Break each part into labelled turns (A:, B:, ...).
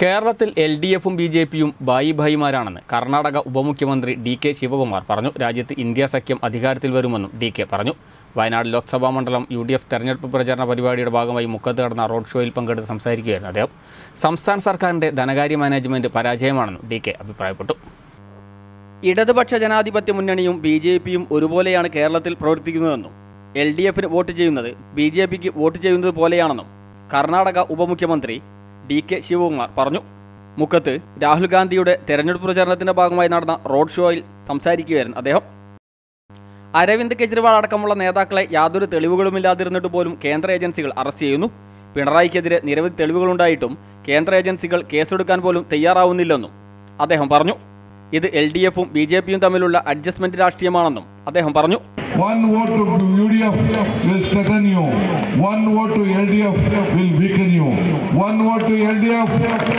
A: കേരളത്തിൽ LDFും BJPയും ബായി ഭായിമാരാണെന്ന് കർണാടക ഉപമുഖ്യമന്ത്രി DK ശിവകുമാർ പറഞ്ഞു. രാജ്യത്ത് ഇന്ത്യ സഖ്യം അധികാരത്തിൽ വരുമെന്നും DK പറഞ്ഞു. വയനാട് ലോക്സഭാ മണ്ഡലം UDF തെരഞ്ഞെടുപ്പ് പ്രചാരണ പരിപാടിയുടെ ഭാഗമായി മുക്കത്ത് നടന്ന റോഡ് ഷോയിൽ പങ്കെടുത്ത് സംസാരിക്കുകയായിരുന്നു അദ്ദേഹം. സംസ്ഥാന സർക്കാരിന്റെ ധനകാര്യ മാനേജ്മെന്റ് പരാജയമാണെന്നും DK അഭിപ്രായപ്പെട്ടു. ഇടതുപക്ഷ ജനാധിപത്യ മുന്നണിയും BJPയും ഒരുപോലെയാണ് കേരളത്തിൽ പ്രവർത്തിക്കുന്നതെന്നും LDFന് വോട്ട് ചെയ്യുന്നത് BJPക്ക് വോട്ട് ചെയ്യുന്നത് പോലെയാണെന്നും കർണാടക ഉപമുഖ്യമന്ത്രി DK ശിവകുമാർ പറഞ്ഞു. മുക്കത്ത് രാഹുൽ ഗാന്ധിയുടെ തെരഞ്ഞെടുപ്പ് പ്രചാരണത്തിന്റെ ഭാഗമായി നടന്ന റോഡ് ഷോയിൽ സംസാരിക്കുകയായിരുന്നു അദ്ദേഹം. അരവിന്ദ് കെജ്രിവാൾ അടക്കമുള്ള നേതാക്കളെ യാതൊരു തെളിവുകളുമില്ലാതിരുന്നിട്ട് പോലും കേന്ദ്ര ഏജൻസികൾ അറസ്റ്റ് ചെയ്യുന്നു. പിണറായിക്കെതിരെ നിരവധി തെളിവുകളുണ്ടായിട്ടും കേന്ദ്ര ഏജൻസികൾ കേസെടുക്കാൻ പോലും തയ്യാറാവുന്നില്ലെന്നും അദ്ദേഹം പറഞ്ഞു. ഇത് LDFും BJPയും തമ്മിലുള്ള അഡ്ജസ്റ്റ്മെന്റ് രാഷ്ട്രീയമാണെന്നും അദ്ദേഹം പറഞ്ഞു.
B: One vote to UDF will strengthen you. One vote to LDF will weaken you. One vote to LDF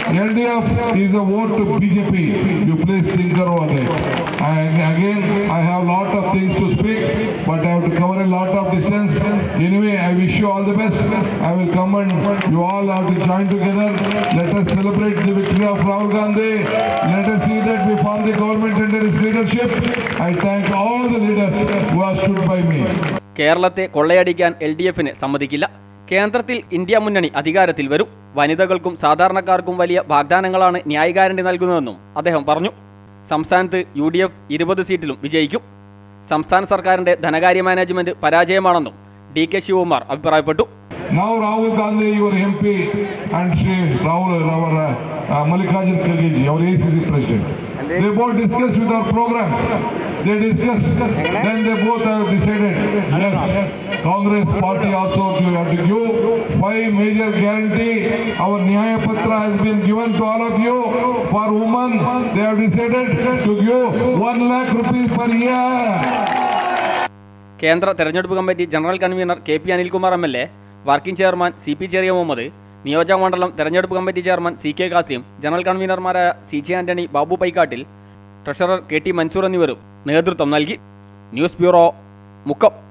B: is a vote to BJP. You please think over it. And again, I have lot of things to speak, but I have to cover a lot of distance. Anyway, I wish you all the best. I will come and you all have to join together. Let us celebrate the victory of Rahul Gandhi. Let us see that we form the government under his leadership. I thank all the leaders who have stood by me.
A: കേരളത്തെ കൊള്ളയടിക്കാൻ LDFന് സമ്മതിക്കില്ല. കേന്ദ്രത്തിൽ India മുന്നണി അധികാരത്തിൽ വരും. വനിതകൾക്കും സാധാരണക്കാർക്കും വലിയ വാഗ്ദാനങ്ങളാണ് Nyay guarantee നൽകുന്നതെന്നും അദ്ദേഹം പറഞ്ഞു. സംസ്ഥാനത്ത് UDF 20 സീറ്റിലും വിജയിക്കും. സംസ്ഥാന സർക്കാരിന്റെ ധനകാര്യ മാനേജ്മെന്റ് പരാജയമാണെന്നും DK ശിവകുമാർ അഭിപ്രായപ്പെട്ടു.
B: Now Rahul Gandhi, your MP, and Shri Mallikarjun Kharge, our ACC president. They both discussed with our program. They discussed, then they both have decided, yes, Congress party also have to give 5 major guarantee. Our Nyaya Patra has been given to all of you. For women, they have decided to give 1 lakh rupees per year.
A: കേന്ദ്ര തെരഞ്ഞെടുപ്പ് committee general convener KP Anilkumar MLA, working chairman CP Cheriya Muhammad, നിയോജക മണ്ഡലം തെരഞ്ഞെടുപ്പ് committee chairman CK Kasim, general കൺവീനർമാരായ CJ Antony, Babu Paikkattil, treasurer KT Mansoor എന്നിവരും നേതൃത്വം നൽകി. News bureau, Mukkam.